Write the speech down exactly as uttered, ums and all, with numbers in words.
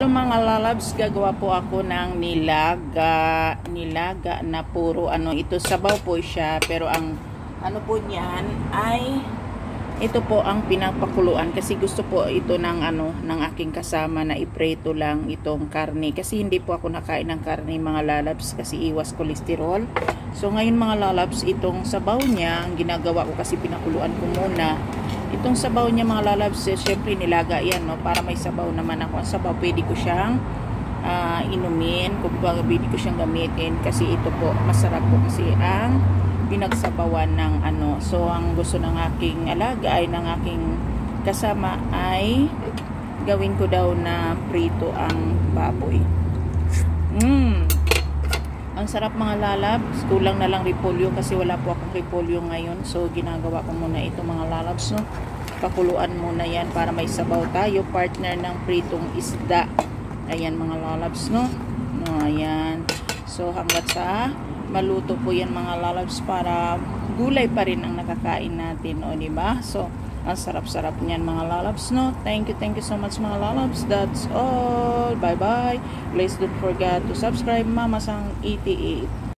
Hello mga lalabs, gagawa po ako ng nilaga, nilaga na puro ano, ito sabaw po siya, pero ang ano po niyan ay ito po ang pinapakuluan kasi gusto po ito ng ano ng aking kasama na ipreto lang itong karne kasi hindi po ako nakain ng karne mga lalabs kasi iwas kolesterol. So ngayon mga lalabs, itong sabaw niya ang ginagawa ko kasi pinakuluan ko muna. Itong sabaw niya mga lalabs, eh, syempre nilaga yan, no? Para may sabaw naman ako. Ang sabaw, pwede ko siyang uh, inumin, kung pwede ko siyang gamitin kasi ito po, masarap po kasi ang pinagsabawan ng ano. So, ang gusto ng aking alaga ay ng aking kasama ay gawin ko daw na prito ang baboy. Mmm! Ang sarap mga lalabs. Kulang na lang repolyo kasi wala po akong repolyo ngayon. So, ginagawa ko muna ito mga lalabs, no? Pakuluan muna yan para may sabaw tayo. Partner ng pritong isda. Ayan mga lalabs, no? No, ayan. So, hanggat sa maluto po yan mga lalabs para gulay pa rin ang nakakain natin. O, diba? So, ang sarap-sarap niyan mga lalabs, no? Thank you, thank you so much mga lalabs. That's all. Bye-bye. Please don't forget to subscribe Mama Sang eighty-eight.